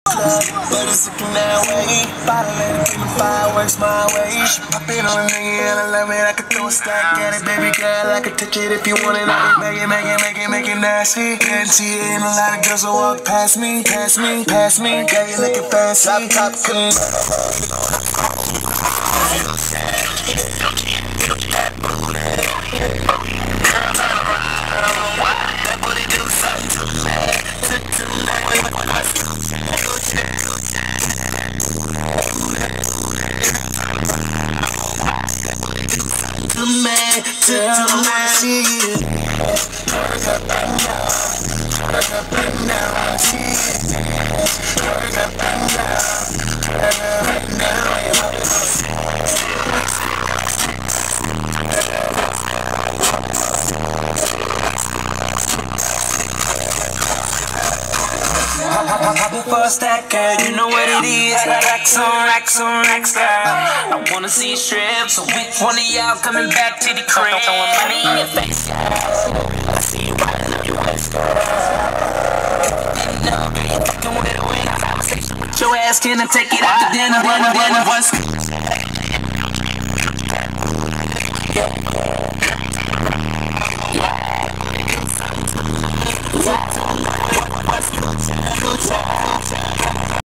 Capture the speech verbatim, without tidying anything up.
club, but it's looking that way. Bottle lady, give me fireworks my way. She poppin' on a nigga and I love it. I could throw a stack at it, baby girl. I could touch it if you want it. I can make it, make it, make it, make it nasty. Can't see it, and a lot of girls will walk past me, past me, past me. Yeah, you looking fancy. Top, top, clean. To me, to me, see it. Work up and down, work up and down, see it. Work up and down, work up and down. Pop it for a stack, girl, you know what it is. Racks on racks on racks, girl. I wanna see you strip, so which one of y'all coming back to the crib? Throwing money in your face, yeah. I see you riding up your waist, girl. You know, girl, you fucking with a wing. Conversation with your ass, can I take it out to dinner, dinner, dinner? What's